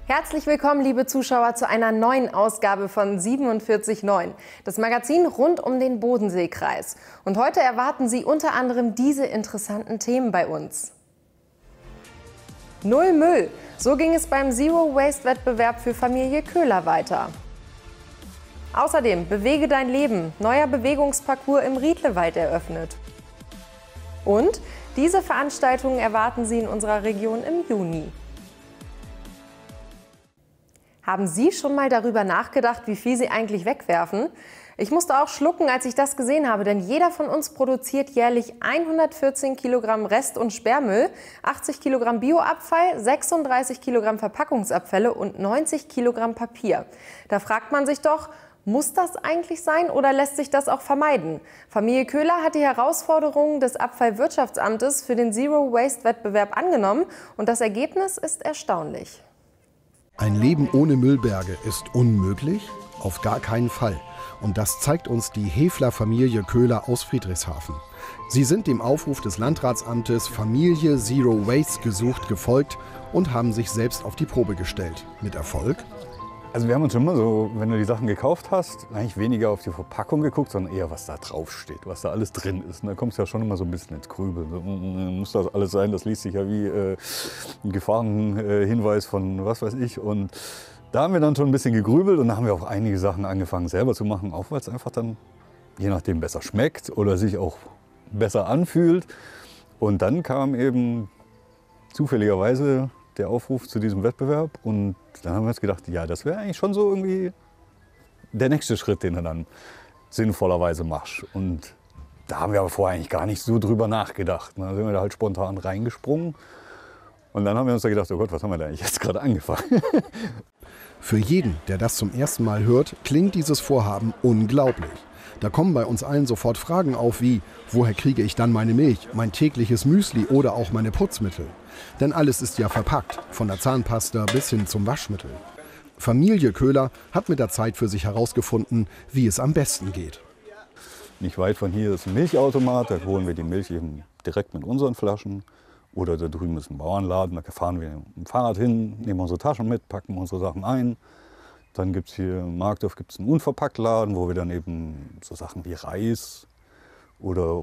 Herzlich willkommen, liebe Zuschauer, zu einer neuen Ausgabe von 47.9, das Magazin rund um den Bodenseekreis. Und heute erwarten Sie unter anderem diese interessanten Themen bei uns. Null Müll, so ging es beim Zero-Waste-Wettbewerb für Familie Köhler weiter. Außerdem Bewege dein Leben, neuer Bewegungsparcours im Riedlewald eröffnet. Und diese Veranstaltungen erwarten Sie in unserer Region im Juni. Haben Sie schon mal darüber nachgedacht, wie viel Sie eigentlich wegwerfen? Ich musste auch schlucken, als ich das gesehen habe, denn jeder von uns produziert jährlich 114 Kilogramm Rest- und Sperrmüll, 80 Kilogramm Bioabfall, 36 Kilogramm Verpackungsabfälle und 90 Kilogramm Papier. Da fragt man sich doch, muss das eigentlich sein oder lässt sich das auch vermeiden? Familie Köhler hat die Herausforderungen des Abfallwirtschaftsamtes für den Zero-Waste-Wettbewerb angenommen und das Ergebnis ist erstaunlich. Ein Leben ohne Müllberge ist unmöglich? Auf gar keinen Fall. Und das zeigt uns die Hefler-Familie Köhler aus Friedrichshafen. Sie sind dem Aufruf des Landratsamtes Familie Zero Waste gesucht gefolgt und haben sich selbst auf die Probe gestellt. Mit Erfolg? Also wir haben uns immer so, wenn du die Sachen gekauft hast, eigentlich weniger auf die Verpackung geguckt, sondern eher, was da drauf steht, was da alles drin ist. Und da kommst du ja schon immer so ein bisschen ins Grübeln. So, muss das alles sein? Das liest sich ja wie ein Gefahrenhinweis von was weiß ich. Und da haben wir dann schon ein bisschen gegrübelt und da haben wir auch einige Sachen angefangen selber zu machen, auch weil es einfach dann, je nachdem, besser schmeckt oder sich auch besser anfühlt. Und dann kam eben zufälligerweise der Aufruf zu diesem Wettbewerb und dann haben wir uns gedacht, ja, das wäre eigentlich schon so irgendwie der nächste Schritt, den du dann sinnvollerweise machst. Und da haben wir aber vorher eigentlich gar nicht so drüber nachgedacht. Da sind wir da halt spontan reingesprungen und dann haben wir uns da gedacht, oh Gott, was haben wir da eigentlich jetzt gerade angefangen? Für jeden, der das zum ersten Mal hört, klingt dieses Vorhaben unglaublich. Da kommen bei uns allen sofort Fragen auf wie, woher kriege ich dann meine Milch, mein tägliches Müsli oder auch meine Putzmittel? Denn alles ist ja verpackt, von der Zahnpasta bis hin zum Waschmittel. Familie Köhler hat mit der Zeit für sich herausgefunden, wie es am besten geht. Nicht weit von hier ist ein Milchautomat, da holen wir die Milch eben direkt mit unseren Flaschen. Oder da drüben ist ein Bauernladen, da fahren wir mit dem Fahrrad hin, nehmen unsere Taschen mit, packen unsere Sachen ein. Dann gibt es hier im Markdorf einen Unverpacktladen, wo wir dann eben so Sachen wie Reis oder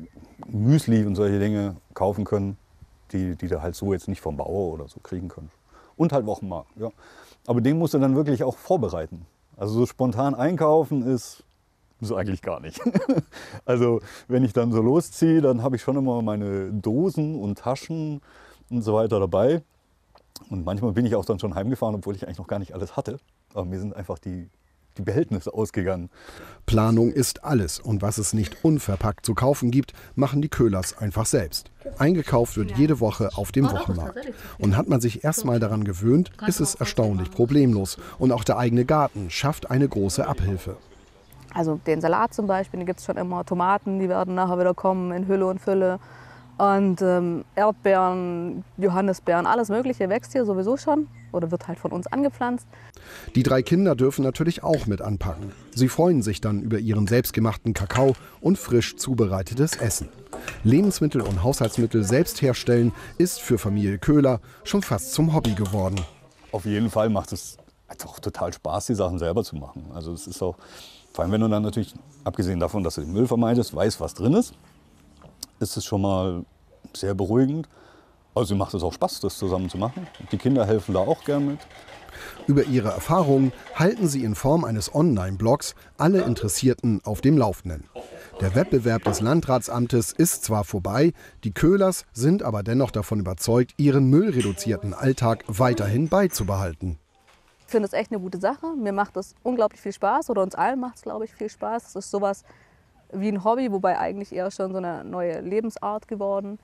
Müsli und solche Dinge kaufen können, die du halt so jetzt nicht vom Bauer oder so kriegen können. Und halt Wochenmarkt, ja. Aber den musst du dann wirklich auch vorbereiten. Also so spontan einkaufen ist eigentlich gar nicht. Also wenn ich dann so losziehe, dann habe ich schon immer meine Dosen und Taschen und so weiter dabei. Und manchmal bin ich auch dann schon heimgefahren, obwohl ich eigentlich noch gar nicht alles hatte. Aber mir sind einfach die Behältnisse ausgegangen. Planung ist alles. Und was es nicht unverpackt zu kaufen gibt, machen die Köhlers einfach selbst. Eingekauft wird jede Woche auf dem Wochenmarkt. Und hat man sich erstmal daran gewöhnt, ist es erstaunlich problemlos. Und auch der eigene Garten schafft eine große Abhilfe. Also den Salat zum Beispiel, den gibt es schon immer. Tomaten, die werden nachher wieder kommen in Hülle und Fülle. Und Erdbeeren, Johannisbeeren, alles Mögliche wächst hier sowieso schon oder wird halt von uns angepflanzt. Die 3 Kinder dürfen natürlich auch mit anpacken. Sie freuen sich dann über ihren selbstgemachten Kakao und frisch zubereitetes Essen. Lebensmittel und Haushaltsmittel selbst herstellen ist für Familie Köhler schon fast zum Hobby geworden. Auf jeden Fall macht es auch total Spaß, die Sachen selber zu machen. Also es ist auch, vor allem wenn du dann natürlich, abgesehen davon, dass du den Müll vermeidest, weißt, was drin ist es schon mal sehr beruhigend. Also macht es auch Spaß, das zusammen zu machen. Die Kinder helfen da auch gern mit. Über ihre Erfahrungen halten sie in Form eines Online-Blogs alle Interessierten auf dem Laufenden. Der Wettbewerb des Landratsamtes ist zwar vorbei, die Köhlers sind aber dennoch davon überzeugt, ihren müllreduzierten Alltag weiterhin beizubehalten. Ich finde es echt eine gute Sache. Mir macht es unglaublich viel Spaß oder uns allen macht es, glaube ich, viel Spaß. Es ist sowas wie ein Hobby, wobei eigentlich eher schon so eine neue Lebensart geworden.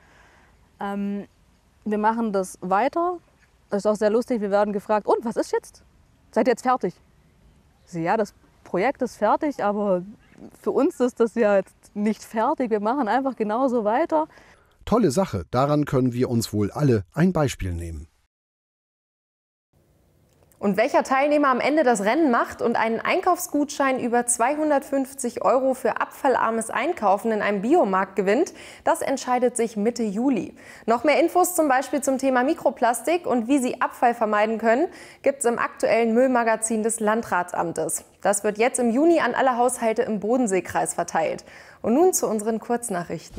Wir machen das weiter. Das ist auch sehr lustig. Wir werden gefragt, und was ist jetzt? Seid ihr jetzt fertig? Ja, das Projekt ist fertig, aber für uns ist das ja jetzt nicht fertig. Wir machen einfach genauso weiter. Tolle Sache. Daran können wir uns wohl alle ein Beispiel nehmen. Und welcher Teilnehmer am Ende das Rennen macht und einen Einkaufsgutschein über 250 € für abfallarmes Einkaufen in einem Biomarkt gewinnt, das entscheidet sich Mitte Juli. Noch mehr Infos zum Beispiel zum Thema Mikroplastik und wie Sie Abfall vermeiden können, gibt es im aktuellen Müllmagazin des Landratsamtes. Das wird jetzt im Juni an alle Haushalte im Bodenseekreis verteilt. Und nun zu unseren Kurznachrichten.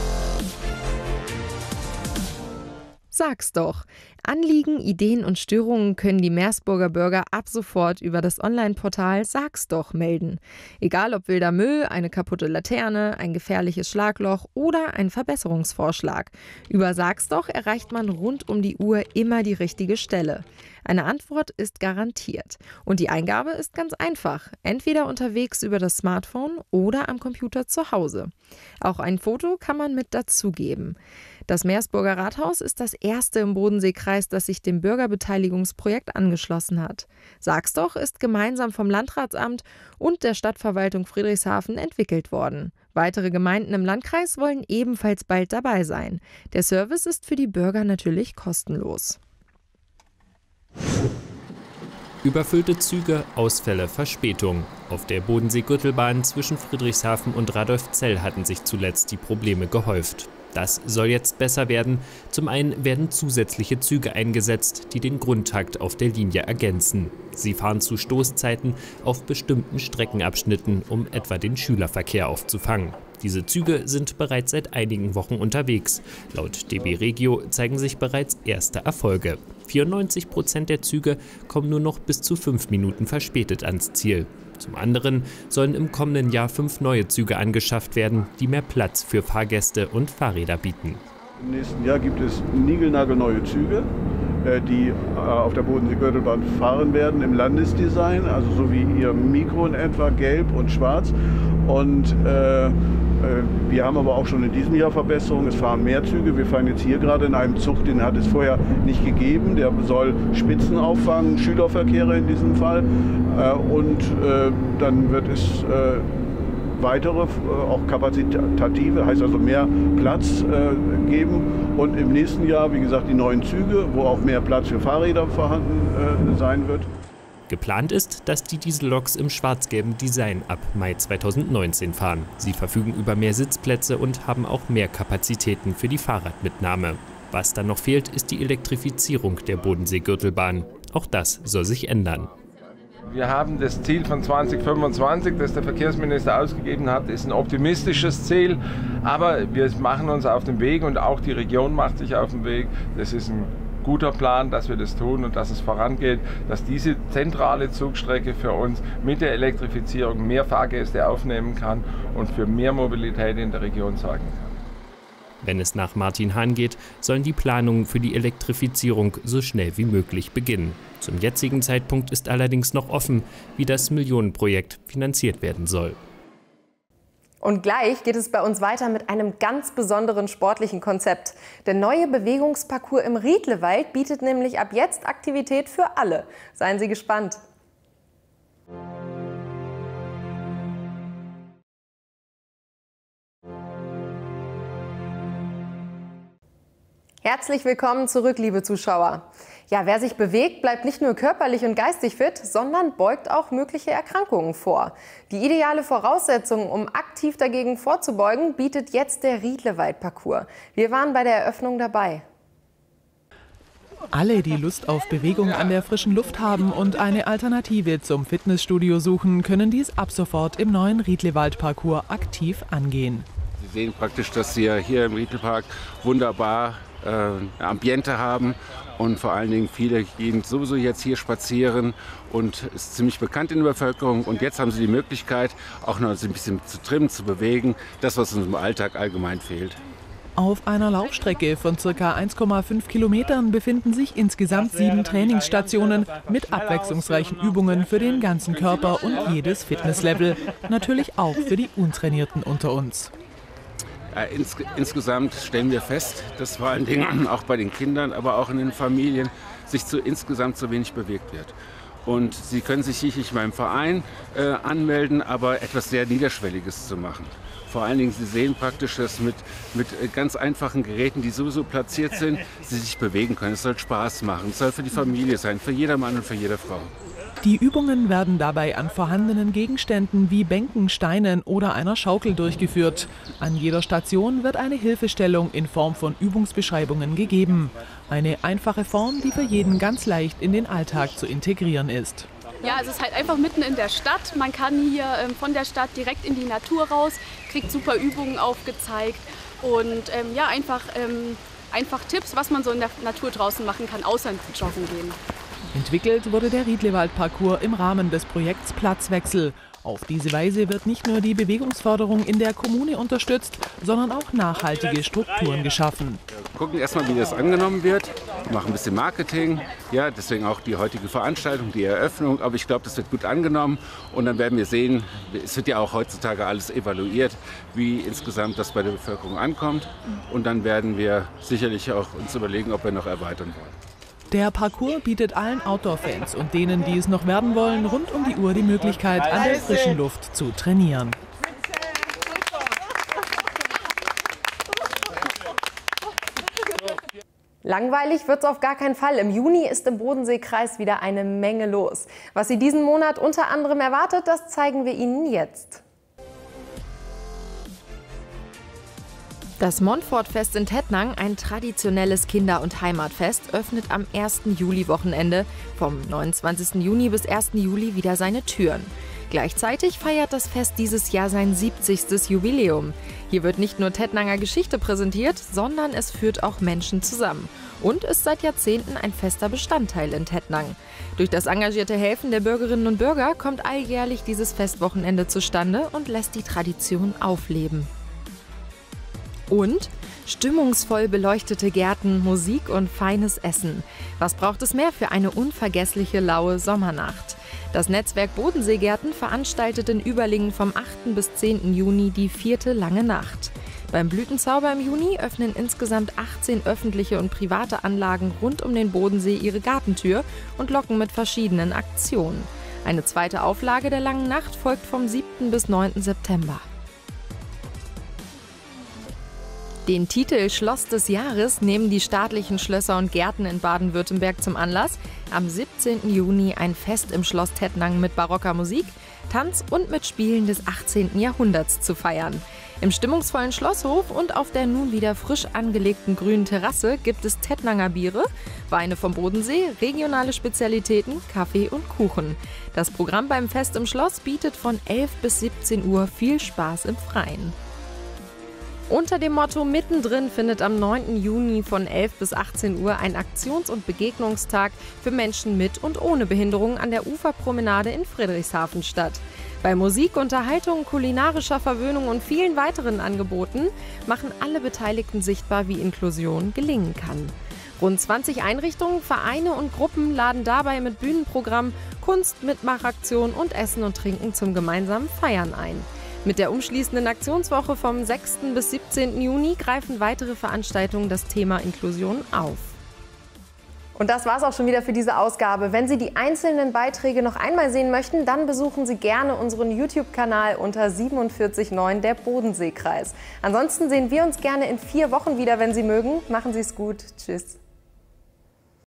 Sag's doch. Anliegen, Ideen und Störungen können die Meersburger Bürger ab sofort über das Online-Portal Sag's doch melden. Egal ob wilder Müll, eine kaputte Laterne, ein gefährliches Schlagloch oder ein Verbesserungsvorschlag. Über Sag's doch erreicht man rund um die Uhr immer die richtige Stelle. Eine Antwort ist garantiert. Und die Eingabe ist ganz einfach. Entweder unterwegs über das Smartphone oder am Computer zu Hause. Auch ein Foto kann man mit dazugeben. Das Meersburger Rathaus ist das erste im Bodenseekreis, das sich dem Bürgerbeteiligungsprojekt angeschlossen hat. Sag's doch ist gemeinsam vom Landratsamt und der Stadtverwaltung Friedrichshafen entwickelt worden. Weitere Gemeinden im Landkreis wollen ebenfalls bald dabei sein. Der Service ist für die Bürger natürlich kostenlos. Überfüllte Züge, Ausfälle, Verspätung. Auf der Bodensee-Gürtelbahn zwischen Friedrichshafen und Radolfzell hatten sich zuletzt die Probleme gehäuft. Das soll jetzt besser werden. Zum einen werden zusätzliche Züge eingesetzt, die den Grundtakt auf der Linie ergänzen. Sie fahren zu Stoßzeiten auf bestimmten Streckenabschnitten, um etwa den Schülerverkehr aufzufangen. Diese Züge sind bereits seit einigen Wochen unterwegs. Laut DB Regio zeigen sich bereits erste Erfolge. 94% der Züge kommen nur noch bis zu 5 Minuten verspätet ans Ziel. Zum anderen sollen im kommenden Jahr 5 neue Züge angeschafft werden, die mehr Platz für Fahrgäste und Fahrräder bieten. Im nächsten Jahr gibt es niegelnagelneue Züge, die auf der Bodensee-Gürtelbahn fahren werden im Landesdesign, also so wie ihr Mikro in etwa, gelb und schwarz. Und wir haben aber auch schon in diesem Jahr Verbesserungen. Es fahren mehr Züge. Wir fahren jetzt hier gerade in einem Zug, den hat es vorher nicht gegeben. Der soll Spitzen auffangen, Schülerverkehre in diesem Fall. Und dann wird es weitere, auch kapazitative, heißt also mehr Platz geben. Und im nächsten Jahr, wie gesagt, die neuen Züge, wo auch mehr Platz für Fahrräder vorhanden sein wird. Geplant ist, dass die Dieselloks im schwarz-gelben Design ab Mai 2019 fahren. Sie verfügen über mehr Sitzplätze und haben auch mehr Kapazitäten für die Fahrradmitnahme. Was dann noch fehlt, ist die Elektrifizierung der Bodensee-Gürtelbahn. Auch das soll sich ändern. Wir haben das Ziel von 2025, das der Verkehrsminister ausgegeben hat, ist ein optimistisches Ziel. Aber wir machen uns auf den Weg und auch die Region macht sich auf den Weg. Das ist ein guter Plan, dass wir das tun und dass es vorangeht, dass diese zentrale Zugstrecke für uns mit der Elektrifizierung mehr Fahrgäste aufnehmen kann und für mehr Mobilität in der Region sorgen kann. Wenn es nach Martin Hahn geht, sollen die Planungen für die Elektrifizierung so schnell wie möglich beginnen. Zum jetzigen Zeitpunkt ist allerdings noch offen, wie das Millionenprojekt finanziert werden soll. Und gleich geht es bei uns weiter mit einem ganz besonderen sportlichen Konzept. Der neue Bewegungsparcours im Riedlewald bietet nämlich ab jetzt Aktivität für alle. Seien Sie gespannt. Herzlich willkommen zurück, liebe Zuschauer. Ja, wer sich bewegt, bleibt nicht nur körperlich und geistig fit, sondern beugt auch mögliche Erkrankungen vor. Die ideale Voraussetzung, um aktiv dagegen vorzubeugen, bietet jetzt der Riedlewald-Parcours. Wir waren bei der Eröffnung dabei. Alle, die Lust auf Bewegung an der frischen Luft haben und eine Alternative zum Fitnessstudio suchen, können dies ab sofort im neuen Riedlewald-Parcours aktiv angehen. Sie sehen praktisch, dass Sie hier im Riedlepark wunderbar Ambiente haben und vor allen Dingen viele gehen sowieso jetzt hier spazieren und ist ziemlich bekannt in der Bevölkerung und jetzt haben sie die Möglichkeit auch noch ein bisschen zu trimmen, zu bewegen, das was uns im Alltag allgemein fehlt. Auf einer Laufstrecke von ca. 1,5 Kilometern befinden sich insgesamt 7 Trainingsstationen mit abwechslungsreichen Übungen für den ganzen Körper und jedes Fitnesslevel, natürlich auch für die Untrainierten unter uns. Insgesamt stellen wir fest, dass vor allen Dingen auch bei den Kindern, aber auch in den Familien sich insgesamt zu wenig bewegt wird. Und Sie können sich sicherlich in meinem Verein anmelden, aber etwas sehr Niederschwelliges zu machen. Vor allen Dingen, Sie sehen praktisch, dass mit ganz einfachen Geräten, die sowieso platziert sind, Sie sich bewegen können. Es soll Spaß machen, es soll für die Familie sein, für jeder Mann und für jede Frau. Die Übungen werden dabei an vorhandenen Gegenständen wie Bänken, Steinen oder einer Schaukel durchgeführt. An jeder Station wird eine Hilfestellung in Form von Übungsbeschreibungen gegeben. Eine einfache Form, die für jeden ganz leicht in den Alltag zu integrieren ist. Ja, es ist halt einfach mitten in der Stadt. Man kann hier von der Stadt direkt in die Natur raus, kriegt super Übungen aufgezeigt und ja, einfach Tipps, was man so in der Natur draußen machen kann, außer joggen gehen. Entwickelt wurde der Riedlewald-Parcours im Rahmen des Projekts Platzwechsel. Auf diese Weise wird nicht nur die Bewegungsförderung in der Kommune unterstützt, sondern auch nachhaltige Strukturen geschaffen. Wir gucken erstmal, wie das angenommen wird, machen ein bisschen Marketing, ja, deswegen auch die heutige Veranstaltung, die Eröffnung. Aber ich glaube, das wird gut angenommen und dann werden wir sehen, es wird ja auch heutzutage alles evaluiert, wie insgesamt das bei der Bevölkerung ankommt. Und dann werden wir sicherlich auch uns überlegen, ob wir noch erweitern wollen. Der Parcours bietet allen Outdoor-Fans und denen, die es noch werden wollen, rund um die Uhr die Möglichkeit, an der frischen Luft zu trainieren. Langweilig wird's auf gar keinen Fall. Im Juni ist im Bodenseekreis wieder eine Menge los. Was Sie diesen Monat unter anderem erwartet, das zeigen wir Ihnen jetzt. Das Montfortfest in Tettnang, ein traditionelles Kinder- und Heimatfest, öffnet am 1. Juli-Wochenende vom 29. Juni bis 1. Juli wieder seine Türen. Gleichzeitig feiert das Fest dieses Jahr sein 70. Jubiläum. Hier wird nicht nur Tettnanger Geschichte präsentiert, sondern es führt auch Menschen zusammen und ist seit Jahrzehnten ein fester Bestandteil in Tettnang. Durch das engagierte Helfen der Bürgerinnen und Bürger kommt alljährlich dieses Festwochenende zustande und lässt die Tradition aufleben. Und stimmungsvoll beleuchtete Gärten, Musik und feines Essen. Was braucht es mehr für eine unvergessliche laue Sommernacht? Das Netzwerk Bodenseegärten veranstaltet in Überlingen vom 8. bis 10. Juni die 4. Lange Nacht. Beim Blütenzauber im Juni öffnen insgesamt 18 öffentliche und private Anlagen rund um den Bodensee ihre Gartentür und locken mit verschiedenen Aktionen. Eine zweite Auflage der Langen Nacht folgt vom 7. bis 9. September. Den Titel Schloss des Jahres nehmen die staatlichen Schlösser und Gärten in Baden-Württemberg zum Anlass, am 17. Juni ein Fest im Schloss Tettnang mit barocker Musik, Tanz und mit Spielen des 18. Jahrhunderts zu feiern. Im stimmungsvollen Schlosshof und auf der nun wieder frisch angelegten grünen Terrasse gibt es Tettnanger Biere, Weine vom Bodensee, regionale Spezialitäten, Kaffee und Kuchen. Das Programm beim Fest im Schloss bietet von 11 bis 17 Uhr viel Spaß im Freien. Unter dem Motto Mittendrin findet am 9. Juni von 11 bis 18 Uhr ein Aktions- und Begegnungstag für Menschen mit und ohne Behinderung an der Uferpromenade in Friedrichshafen statt. Bei Musik, Unterhaltung, kulinarischer Verwöhnung und vielen weiteren Angeboten machen alle Beteiligten sichtbar, wie Inklusion gelingen kann. Rund 20 Einrichtungen, Vereine und Gruppen laden dabei mit Bühnenprogramm, Kunst, Mitmachaktion und Essen und Trinken zum gemeinsamen Feiern ein. Mit der umschließenden Aktionswoche vom 6. bis 17. Juni greifen weitere Veranstaltungen das Thema Inklusion auf. Und das war's auch schon wieder für diese Ausgabe. Wenn Sie die einzelnen Beiträge noch einmal sehen möchten, dann besuchen Sie gerne unseren YouTube-Kanal unter 47.9 der Bodenseekreis. Ansonsten sehen wir uns gerne in 4 Wochen wieder, wenn Sie mögen. Machen Sie es gut. Tschüss.